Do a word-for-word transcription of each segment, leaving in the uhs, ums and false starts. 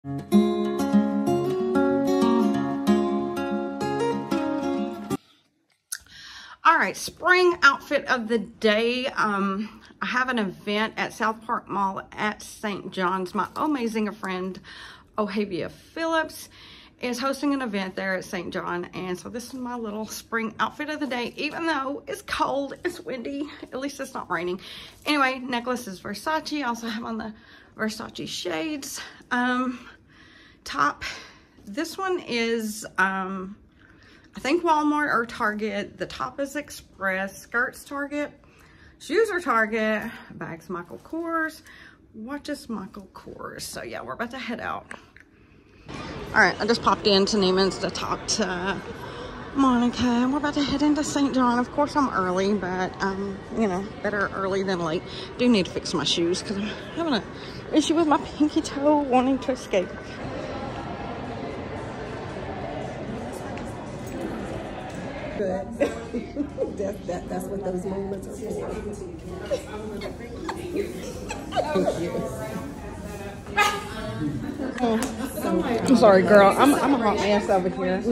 All right, spring outfit of the day. Um, I have an event at South Park Mall at Saint John's. My amazing friend, Ohavia Phillips, is hosting an event there at Saint John. And so this is my little spring outfit of the day, even though it's cold, it's windy, at least it's not raining. Anyway, necklace is Versace. I also have on the Versace shades. Um, top, this one is, um, I think Walmart or Target. The top is Express, skirts Target, shoes are Target, bags Michael Kors, watches Michael Kors. So yeah, we're about to head out. All right, I just popped into Neiman's to talk to Monica, and we're about to head into Saint John. Of course, I'm early, but um, you know, better early than late. Do need to fix my shoes because I'm having an issue with my pinky toe wanting to escape. Good. that, that, that's what those moments are for. Thank you. Oh, I'm sorry, girl. I'm, I'm a hot mess over here.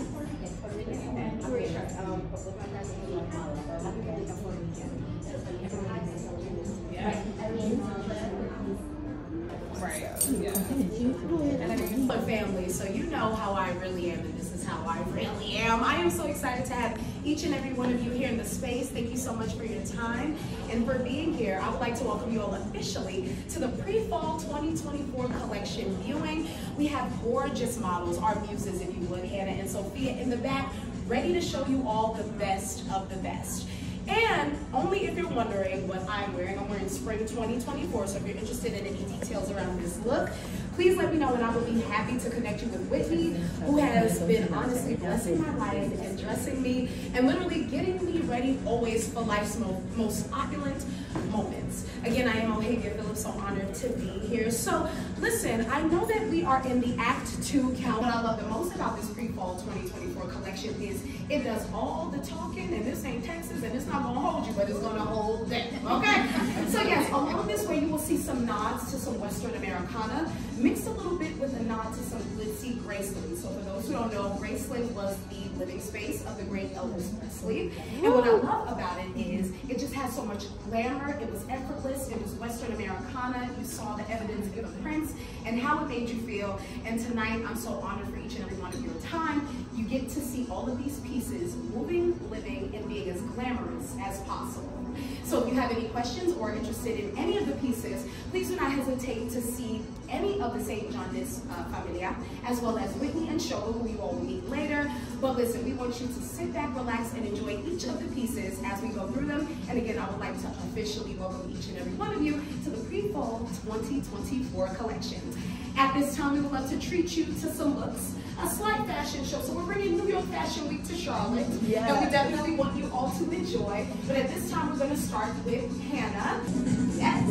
Family, so you know how I really am, and this is how I really am. I am so excited to have each and every one of you here in the space. Thank you so much for your time and for being here. I would like to welcome you all officially to the pre-fall twenty twenty-four collection viewing. We have gorgeous models, our muses, if you would, Hannah and Sophia in the back, ready to show you all the best of the best. And only if you're wondering what I'm wearing, I'm wearing spring twenty twenty-four, so if you're interested in any details around this look, please let me know and I will be happy to connect you with Whitney, who has been honestly blessing my life and dressing me and literally getting me ready always for life's mo most opulent moments. Again, I am Ohavia Phillips, so honored to be here. So listen, I know that we are in the Act Two count. What I love the most about this pre-fall twenty twenty-four collection is it does all the talking, and this ain't Texas, and it's not gonna hold you, but it's gonna hold them, okay? So yes, along this way, you will see some nods to some Western Americana, mixed a little bit with a nod to some glitzy Graceland. So for those who don't know, Graceland was the living space of the great Elvis Presley. And what I love about it is it just has so much glamour. It was effortless. It was Western Americana. You saw the evidence in the prints and how it made you feel. And tonight, I'm so honored for each and every one of your time. You get to see all of these pieces moving, living, and being as glamorous as possible. So if you have any questions or interested in any of the pieces, please do not hesitate to see any of the Saint John's uh, Familia, as well as Whitney and Shola, who you all will meet later. But listen, we want you to sit back, relax, and enjoy each of the pieces as we go through them. And again, I would like to officially welcome each and every one of you to the pre-fall twenty twenty-four collection. At this time, we would love to treat you to some looks, a slight fashion show. So we're bringing New York Fashion Week to Charlotte, yes. And we definitely want you all to enjoy. But at this time, we're going to start with Hannah. Yes.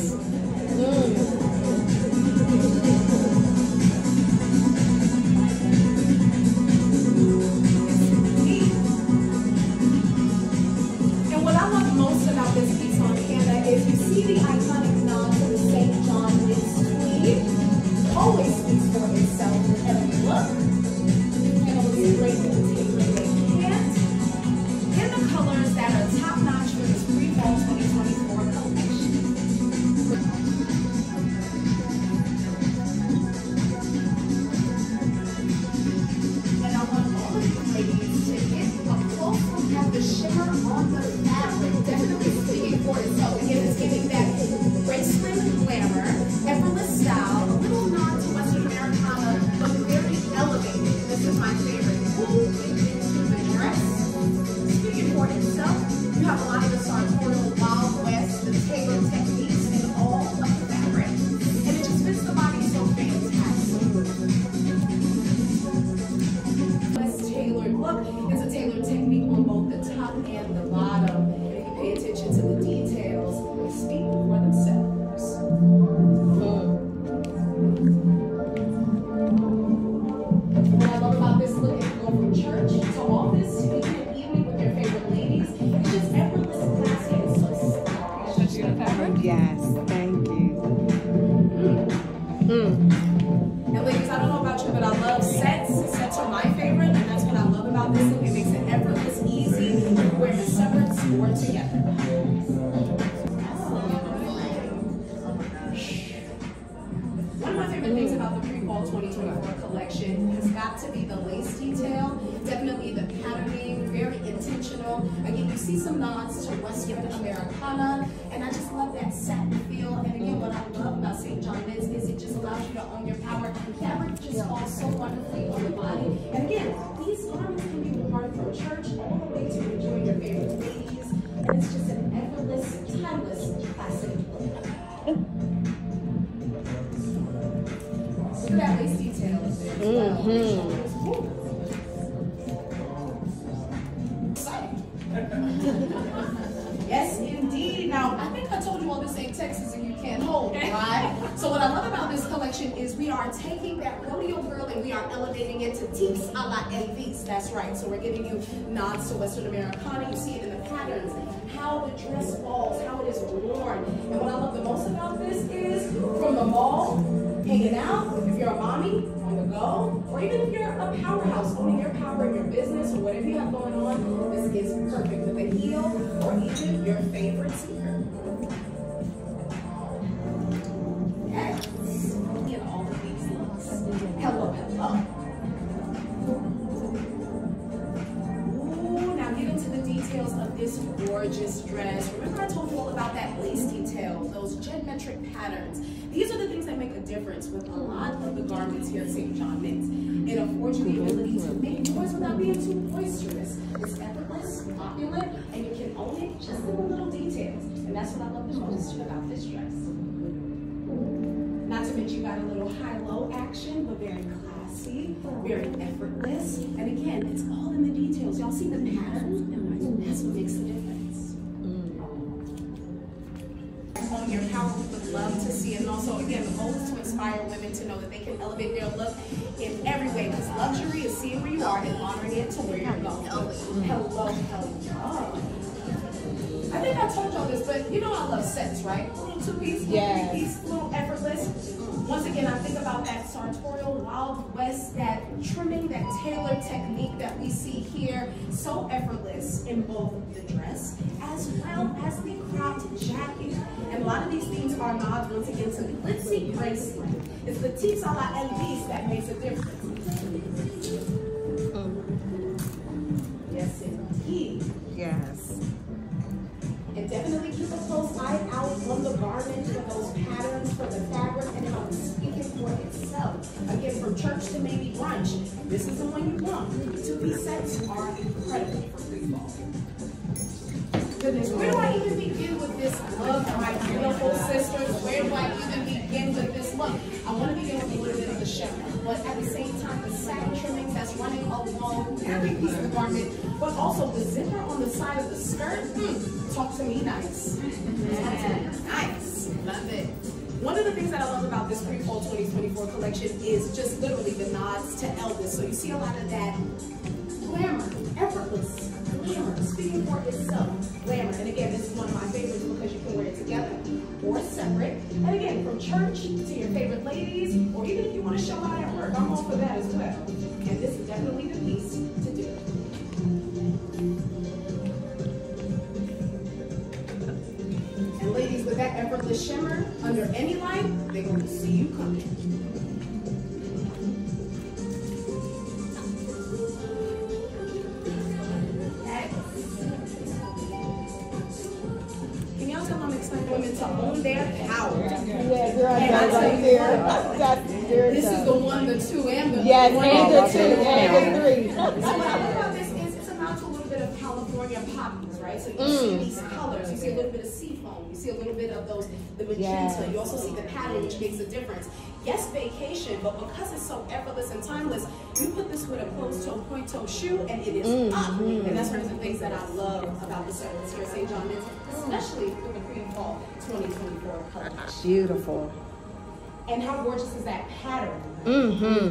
Mm. Mm. And what I love most about this piece on Hannah is you see the iconic nod to the Saint John knit tweed. Always speaks for itself with every look. And it looks great with the team pant. In the colors that are top notch for this pre-fall twenty twenty-four collection. or together. One of my favorite things about the pre-fall twenty twenty-four collection has got to be the lace detail, definitely the patterning, very intentional. Again, you see some nods to Western Americana, and I just love that satin feel. And again, what I love about Saint John Knits is it just allows you to own your power. Fabric just falls so wonderfully on the body. And again, these garments can be worn from church all the way to enjoying your favorite ladies. And it's just an effortless, timeless classic look. Look at that lace detail up there. Mm-hmm. Yes, indeed. Now, I think I told you all this ain't Texas and you can't hold, right? So what I love about this collection is we are taking that rodeo girl and we are elevating it to tips a la Elvis. That's right. So we're giving you nods to Western Americana. You see it in the patterns, how the dress falls, how it is worn. And what I love the most about this is from the mall, hanging out, if you're a mommy, on the go, or even if you're a powerhouse, owning your power in your business or whatever you have going on, this is perfect with a heel or even your favorite sneaker. Yes. In all of these looks. Hello, hello. Ooh, now get into the details of this gorgeous dress. Remember I told you all about that lace detail, those geometric patterns. These are the things that make a difference with a lot of the garments here at Saint John Knits. It affords you the ability to make noise without being too boisterous. It's effortless, opulent, and you can own it just in the little details. And that's what I love the most about this dress. Not to mention you got a little high-low action, but very classy, very effortless. And again, it's all in the details. Y'all see the pattern? That's what makes the difference. On your power, we would love to see it. And also, again, the goal is to inspire women to know that they can elevate their look in every way. Because luxury is seeing where you are and honoring it to where you're going. Hello, hello. I think I told y'all this, but you know I love sets, right? Little two-piece, little three-piece, little effortless. Once again, I think about that sartorial Wild West, that trimming, that tailored technique that we see here. So effortless in both the dress as well as the cropped jacket. And a lot of these things are nods once again to glitzy graceland. It's the tips a la Elvis that makes a difference. Yes, indeed. Yes. And definitely keep a close eye out on the garment for those patterns, for the fabric, and how it's speaking for itself. Again, from church to maybe brunch, this is the one you want. Two-piece sets are incredible for pre-fall. Goodness, where do I even begin with this look, my beautiful sisters? Where do I even begin with this look? I want to begin with a little bit of the shimmer, but at the same time, the satin trimmings that's running along every piece of the garment, but also the zipper on the side of the skirt. Mm, talk to me nice. Yeah. Nice. Love it. One of the things that I love about this pre-fall twenty twenty-four collection is just literally the nods to Elvis. So you see a lot of that glamour, effortless glamour, speaking for itself, glamour. And again, this is one of my favorites because you can wear it together or separate. And again, from church to your favorite ladies, or even if you want to show out at work, I'm all for that as well. And this is definitely the piece to do it. And ladies, with that effortless shimmer, under any light, they're going to see you coming. Can y'all tell I'm excited women to own their power? Yeah, you're on that right there. That's, this is the one, the two, and the yes, one. and the two, and the three. So what I love about this is it's amount to a little bit of California poppies, right? So you mm. see these colors, you see a little bit of seafoam, you see a little bit of those, the magenta, yes. You also see the pattern, which makes a difference. Yes, vacation, but because it's so effortless and timeless, you put this with a closed-toe, point-toe shoe, and it is mm. up. And that's one of the things that I love about the service here at Saint John Knits, especially with the pre-fall twenty twenty-four collection. Beautiful. And how gorgeous is that pattern? Mm-hmm.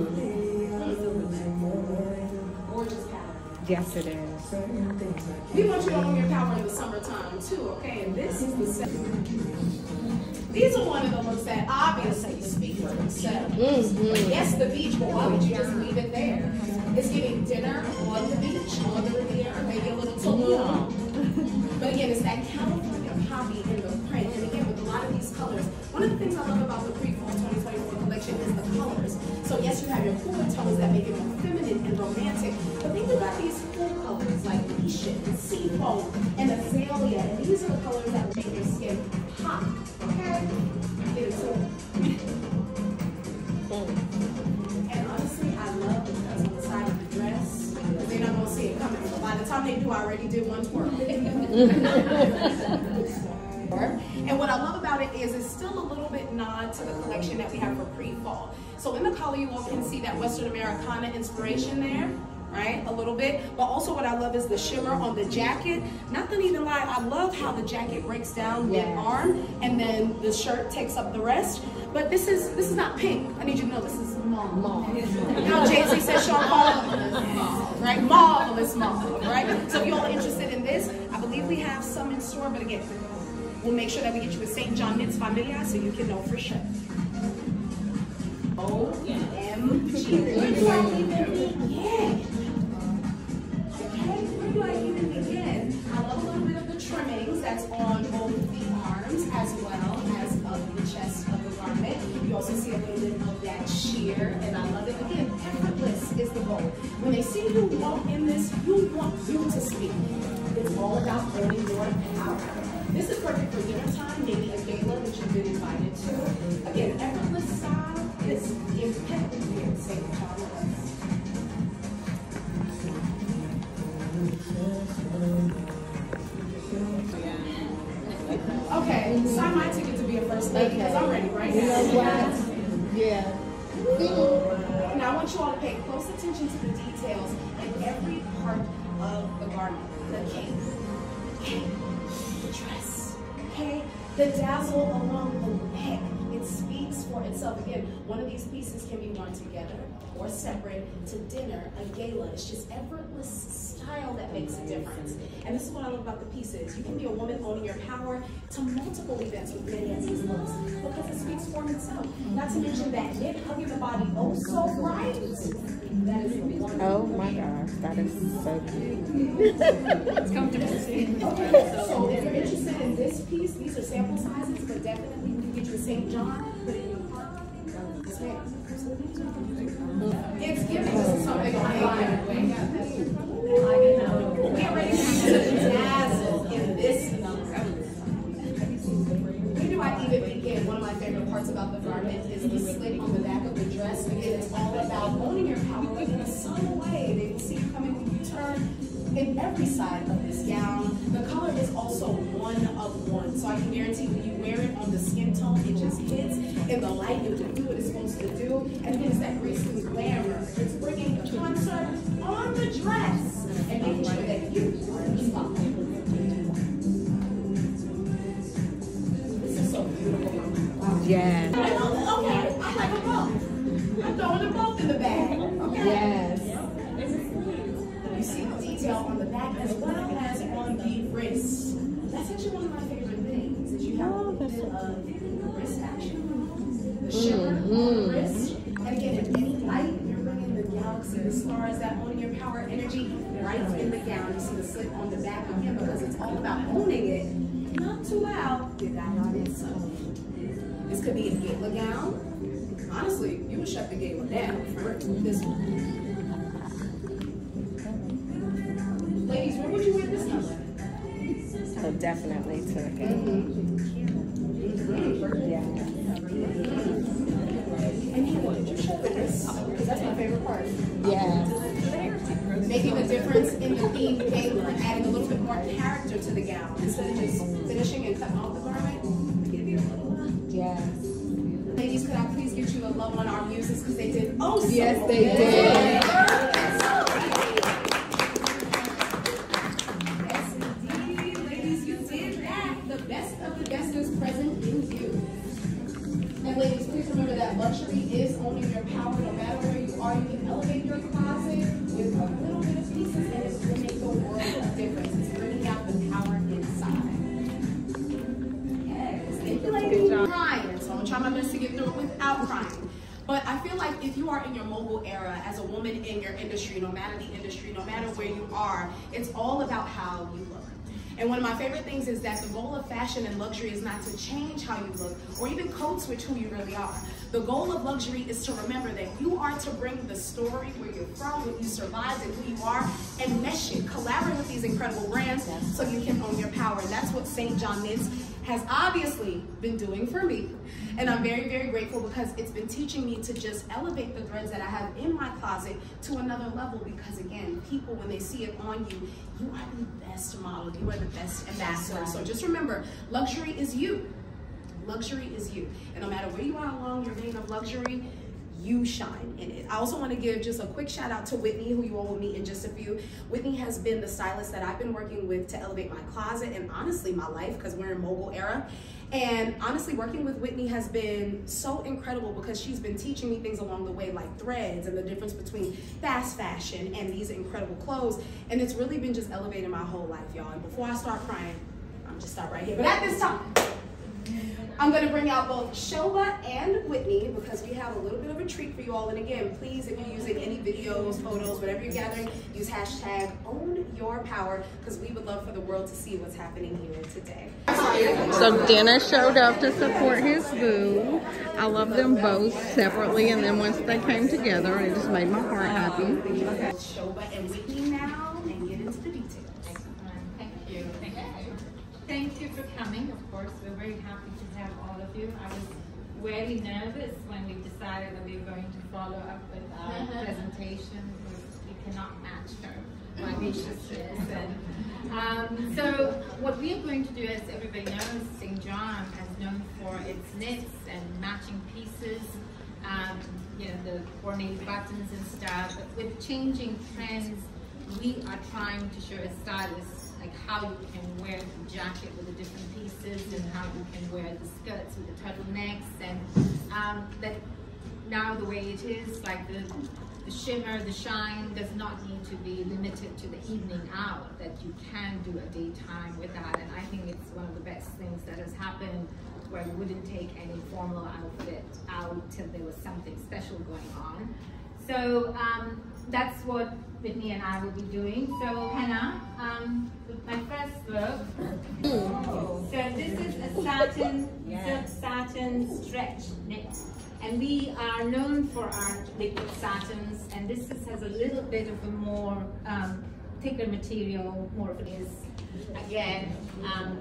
Gorgeous pattern. Yes, it is. We want you to own your power in the summertime too, okay? And this is the second. These are one of the looks that obviously speak for themselves. Mm-hmm. But yes, the beach, but why would you just leave it there? It's getting dinner on the beach, on the Riviera, maybe a little Tulum. But again, it's that California poppy in the print. And again, with a lot of these colors, one of the things I love about the pre-fall twenty twenty-four collection is the colors. So yes, you have your cooler tones that make it more feminine and romantic, but then you got these cool colors like Mission, Seafoam, and Azalea. And these are the colors that will make your skin pop. Okay? Get it to And honestly, I love the cuts on the side of the dress, because they're not going to see it coming. So by the time they do, I already did one twirl. And what I love about it is it's still a little bit nod to the collection that we have for pre-fall. So in the color, you all can see that Western Americana inspiration there, right? A little bit. But also what I love is the shimmer on the jacket. Not to even lie, I love how the jacket breaks down mid-arm and then the shirt takes up the rest. But this is this is not pink. I need you to know this is mauve. Mauve. You know Jay-Z said Sean Paul? Right? Marvelous mauve, right? So if you're all interested in this, I believe we have some in store, but again, we'll make sure that we get you a Saint John Knits Familia so you can know for sure. O M G. Where do I even begin? Okay, where do I even begin? I love a little bit of the trimmings that's on both the arms as well as of the chest of the garment. You also see a little bit of that sheer, and I love it. Again, effortless is the goal. When they see you walk in this, you want you to speak. It's all about owning your power. This is perfect for dinner time, maybe a gala that you've been invited to. Again, effortless style is impeccable here at Saint John. Okay, sign my ticket to be a first lady because I'm ready right now. You know what? Yeah. Now I want you all to pay close attention to the details in every part of the garment. The cape, okay, the dress, okay, the dazzle along the neck. It speaks for itself. Again, one of these pieces can be worn together or separate to dinner, a gala. It's just effortless style that makes a difference. And this is what I love about the pieces. You can be a woman owning your power to multiple events with many of these looks because it speaks for itself. Not to mention that knit hugging the body oh so right. That is the one. Oh my gosh, that is so cute. It's comfortable. Okay, so if you're interested in this piece, these are sample sizes, but definitely you can get your Saint John, put it in your heart. It's giving us something on Get ready to dazzle in this number. Where do I even begin? One of my favorite parts about the garment is the slit on the back of the dress. Again, it's all about owning your power in a subtle way. They will see you coming when you turn in every side of this gown. The color is also one of one. So I can guarantee when you wear it on the skin tone, it just hits. In the light, it will do what it's supposed to do. And then it's that graceful glamour. It's bringing the concert on the dress and making sure that you are in the spotlight. This is so beautiful. Wow. Yes. Okay, I like them both. I'm throwing them both in the bag. Okay. Yes. You see the detail on the back as well as on the wrist. That's actually one of my favorite things, is you have a little bit of the wrist action, the shimmer mm-hmm. on the wrist. And again, in any light, you're bringing the galaxy, the stars, that owning your power energy right in the gown. You see the slip on the back again because it's all about owning it. Not too loud, you got on it. So this could be a gala gown. Honestly, you would shut the gala down for this one. Ladies, where would you wear this color? So definitely to the Mm-hmm. Yeah. And you wanted your shoulders, because that's my favorite part. Yeah. Making a difference in the theme gala, adding a little bit more character to the gown. Instead of just finishing and cutting off the garment, give you a little love. Yes. Ladies, could I please get you a love on our muses, because they did oh so Yes, well. they did. Ladies, please remember that luxury is owning your power. No matter where you are, you can elevate your closet with a little bit of pieces, and it will make the world a difference. It's bringing out the power inside. Yes, thank you, ladies. Crying, so I'm gonna try my best to get through it without crying. But I feel like if you are in your mobile era as a woman in your industry, no matter the industry, no matter where you are, it's all about how you look. And one of my favorite things is that the goal of fashion and luxury is not to change how you look or even code switch who you really are. The goal of luxury is to remember that you are to bring the story, where you're from, what you survived, and who you are, and mesh it. Collaborate with these incredible brands so you can own your power. And that's what Saint John Knits has obviously been doing for me. And I'm very, very grateful because it's been teaching me to just elevate the threads that I have in my closet to another level, because again, people, when they see it on you, you are the best model, you are the best ambassador. Right. So just remember, luxury is you. Luxury is you. And no matter where you are along your vein of luxury, you shine in it. I also want to give just a quick shout out to Whitney, who you all will meet in just a few. Whitney has been the stylist that I've been working with to elevate my closet and honestly my life, because we're in mogul era. And honestly, working with Whitney has been so incredible because she's been teaching me things along the way, like threads and the difference between fast fashion and these incredible clothes. And it's really been just elevating my whole life, y'all. And before I start crying, I'm just stop right here. But at this time, I'm gonna bring out both Shoba and Whitney because we have a little bit of a treat for you all. And again, please, if you're using any videos, photos, whatever you're gathering, use hashtag own your power, because we would love for the world to see what's happening here today. So Dennis showed up to support his boo. I love them both separately, and then once they came together, it just made my heart happy. Shoba and Whitney now, and get into the details. Thank you. Thank you. Thank you for coming. Of course, we're very happy to have all of you. I was very nervous when we decided that we were going to follow up with our presentation. We cannot match her viciousness. And um, so what we are going to do, as everybody knows, Saint John is known for its knits and matching pieces, um, you know, the ornate buttons and stuff. But with changing trends, we are trying to show as stylists like how you can wear the jacket with the different pieces and how you can wear the skirts with the turtlenecks, and um, that now the way it is, like the, the shimmer, the shine does not need to be limited to the evening out, that you can do a daytime with that. And I think it's one of the best things that has happened, where you wouldn't take any formal outfit out till there was something special going on. So um, that's what Whitney and I will be doing. So Hannah, um, my first look. So this is a satin, silk satin stretch knit. And we are known for our liquid satins, and this is, has a little bit of a more um, thicker material, more of it is, again, um,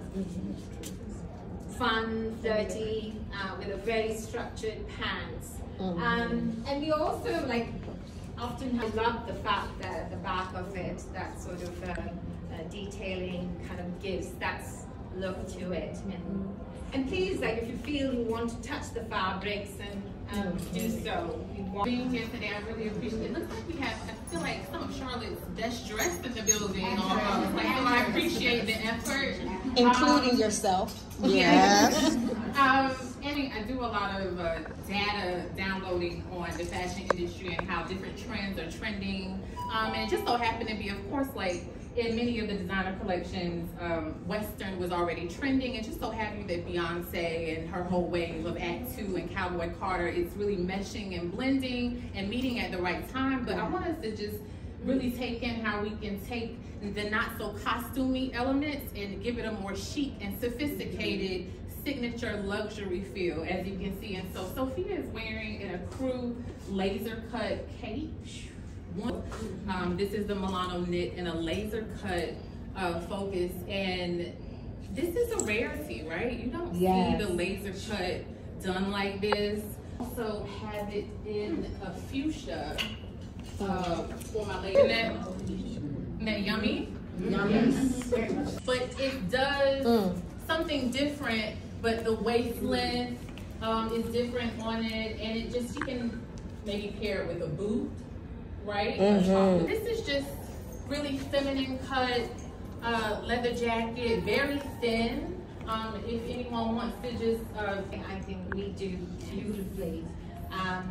fun, dirty, uh, with a very structured pants. Um, and we also, like, often I love the fact that at the back of it, that sort of uh, uh, detailing kind of gives that look to it. And, and please, like, if you feel you want to touch the fabrics, and um, do so. Being here today, I really appreciate it. It looks like we have, I feel like some of Charlotte's best dressed in the building almost. Like, so I appreciate the effort. Including um, yourself. Yes. um, and I do a lot of uh, data downloading on the fashion industry and how different trends are trending. Um, and it just so happened to be, of course, like, in many of the designer collections, um, Western was already trending, and just so happened that Beyonce and her whole wave of Act Two and Cowboy Carter, it's really meshing and blending and meeting at the right time. But I want us to just really take in how we can take the not so costumey elements and give it a more chic and sophisticated signature luxury feel, as you can see. And so Sophia is wearing an ecru laser cut cape. One, um, this is the Milano knit in a laser cut uh, focus, and this is a rarity, right? You don't yes. see the laser cut done like this. Also have it in a fuchsia uh, for my lady. Isn't that, isn't that yummy? Yes. But it does mm. something different, but the waist length um, is different on it, and it just, you can maybe pair it with a boot. Right? Mm-hmm. This is just really feminine cut uh, leather jacket, very thin. Um, if anyone wants to just, uh, I think we do beautifully. Um,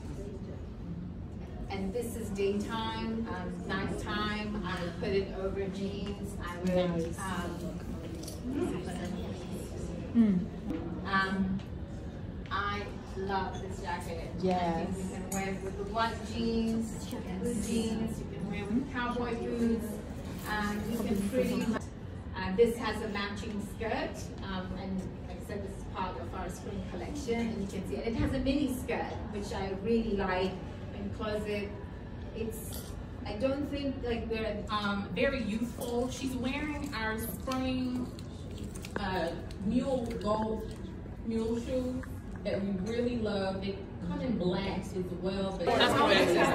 and this is daytime, um, nighttime. I would put it over jeans. I would. Nice. Um, mm. um, I love this jacket. Yes. I think you can wear it with the white jeans, blue jeans, you can wear it with cowboy boots, um, you can pretty much, uh, Uh, this has a matching skirt, um, and like I said, this is part of our spring collection, and you can see it. It has a mini skirt, which I really like, because it, it's, I don't think like we're um, very youthful. She's wearing our spring uh, mule gold mule shoes that we really love. They come in blacks as well, but that's what it is.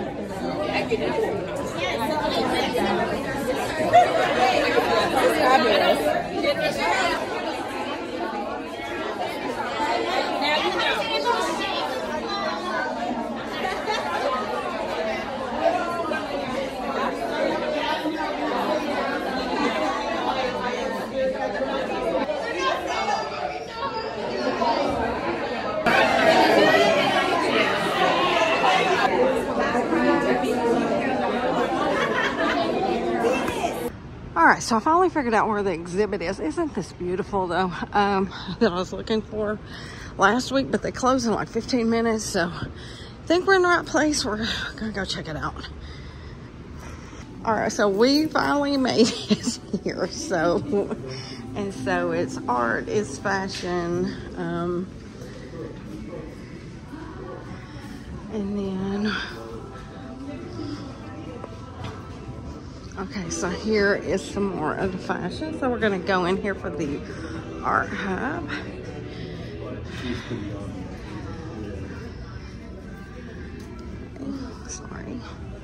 All right, so I finally figured out where the exhibit is. Isn't this beautiful though? Um, that I was looking for last week, but they close in like fifteen minutes. So I think we're in the right place. We're gonna go check it out. All right, so we finally made it here. So, and so it's art, it's fashion. Um, and then, okay, so here is some more of the fashion. So we're gonna go in here for the art hub. Okay, sorry.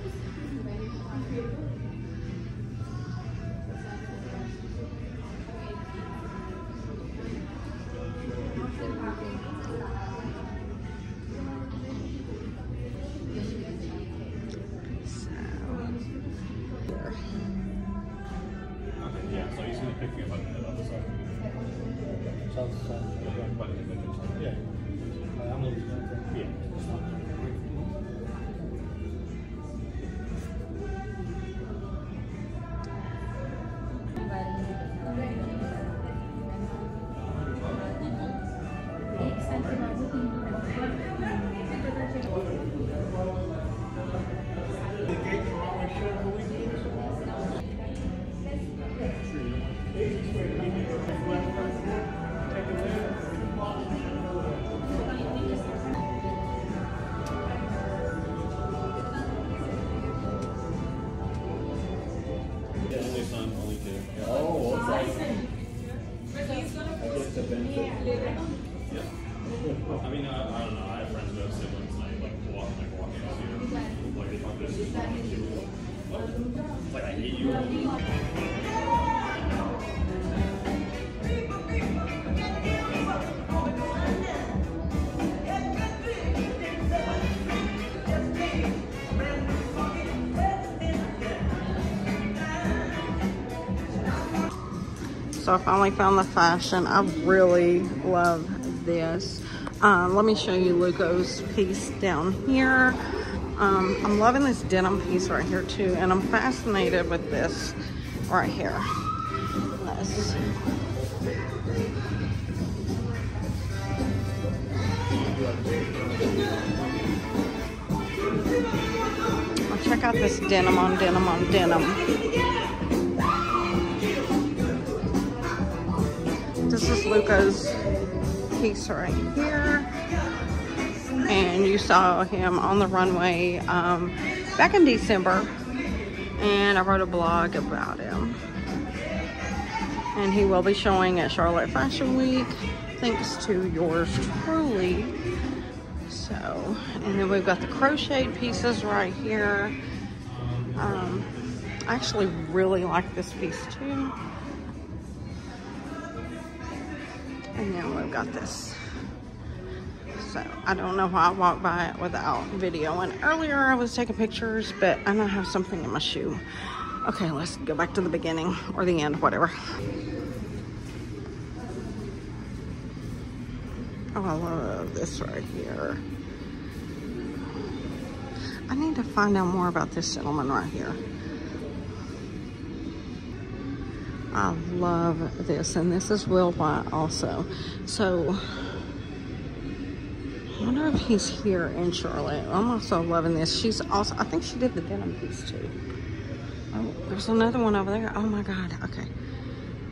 I mean, I, I don't know. I have friends who have siblings, and I like walk, like walking to see them. Like they talk this, it's like I hate you. So I finally found the fashion. I really love this. Um, let me show you Luco's piece down here. Um, I'm loving this denim piece right here too, and I'm fascinated with this right here. Let's I'll check out this denim on denim on denim. This is Luco's piece right here, and you saw him on the runway um, back in December, and I wrote a blog about him, and he will be showing at Charlotte Fashion Week thanks to yours truly. So, and then we've got the crocheted pieces right here. um, I actually really like this piece too. And then we've got this. So I don't know why I walked by it without video. And earlier I was taking pictures, but I now have something in my shoe. Okay, let's go back to the beginning or the end, whatever. Oh, I love this right here. I need to find out more about this gentleman right here. I love this, and this is Will White also. So I wonder if he's here in Charlotte. I'm also loving this. She's also, I think she did the denim piece too. Oh, there's another one over there. Oh my God. Okay.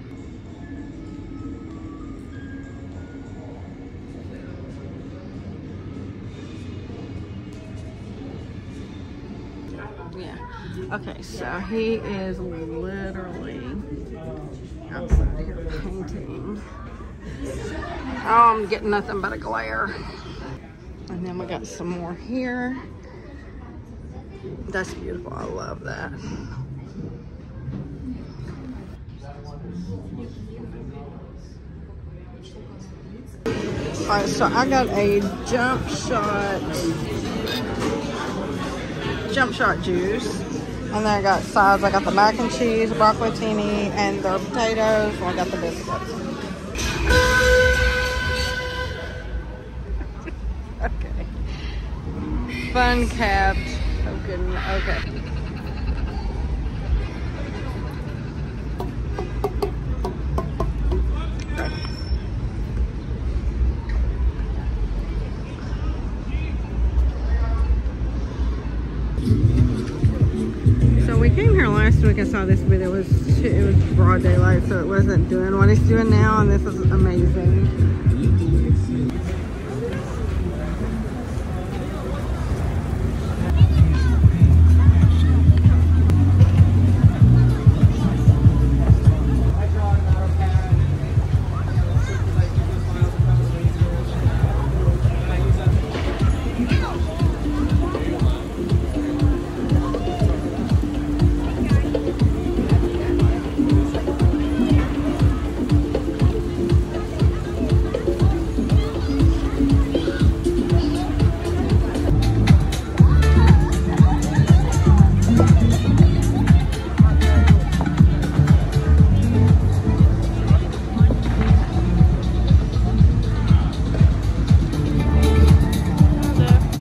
Yeah. Okay, so he is literally outside here painting. Oh, I'm getting nothing but a glare. And then we got some more here. That's beautiful. I love that. Alright, so I got a jump shot jump shot juice. And then I got sides. I got the mac and cheese, broccolini, and the potatoes. And I got the biscuits. Okay. Fun capped. Oh goodness. Okay. So we came here last week. I saw this, but it was it was broad daylight, so it wasn't doing what it's doing now, and this is amazing.